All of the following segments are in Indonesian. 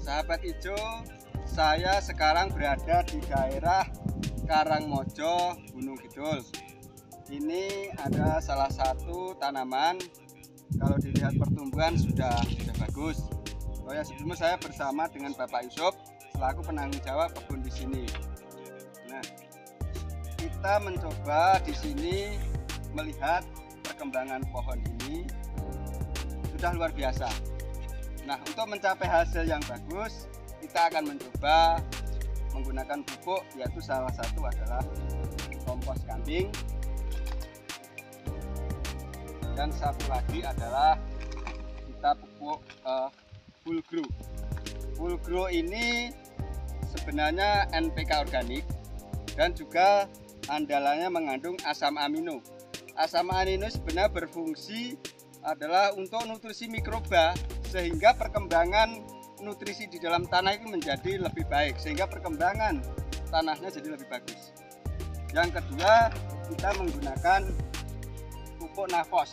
Sahabat hijau, saya sekarang berada di daerah Karangmojo, Gunung Kidul. Ini ada salah satu tanaman, kalau dilihat pertumbuhan sudah bagus. Oh ya, sebelumnya saya bersama dengan Bapak Yusuf selaku penanggung jawab kebun di sini. Nah, kita mencoba di sini melihat perkembangan pohon ini sudah luar biasa. Nah, untuk mencapai hasil yang bagus, kita akan mencoba menggunakan pupuk, yaitu salah satu adalah kompos kambing, dan satu lagi adalah kita pupuk full grow. Full grow ini sebenarnya NPK organik dan juga andalannya mengandung asam amino. Asam amino sebenarnya berfungsi adalah untuk nutrisi mikroba, sehingga perkembangan nutrisi di dalam tanah itu menjadi lebih baik, sehingga perkembangan tanahnya jadi lebih bagus. Yang kedua, kita menggunakan pupuk nafos,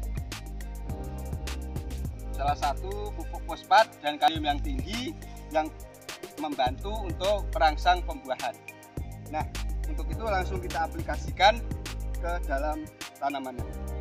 salah satu pupuk fosfat dan kalium yang tinggi yang membantu untuk perangsang pembuahan. Nah, untuk itu langsung kita aplikasikan ke dalam tanamannya.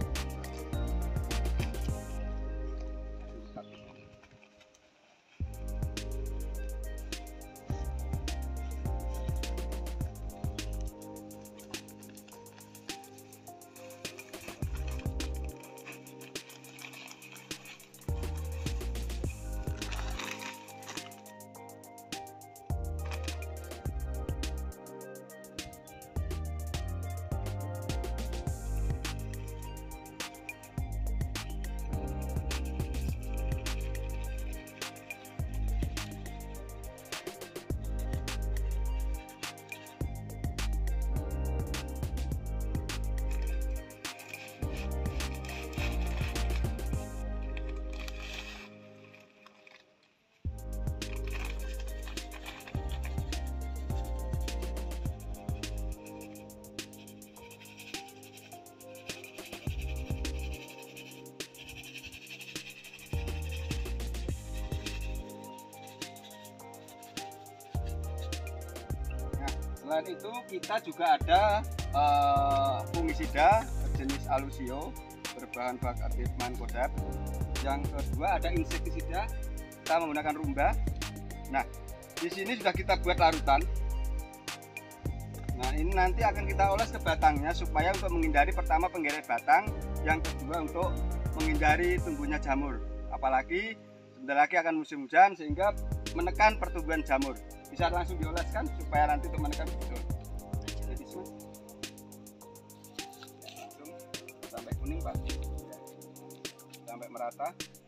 Selain itu kita juga ada fungisida jenis Alusio berbahan bakar aktif Mancozeb. Yang kedua ada insektisida, kita menggunakan Rumba. Nah, di sini sudah kita buat larutan. Nah, ini nanti akan kita oles ke batangnya supaya untuk menghindari pertama penggeret batang, yang kedua untuk menghindari tumbuhnya jamur. Apalagi sebentar lagi akan musim hujan sehingga menekan pertumbuhan jamur. Bisa langsung dioleskan supaya nanti untuk menekan betul. Jadi langsung sampai kuning Pak, sampai merata.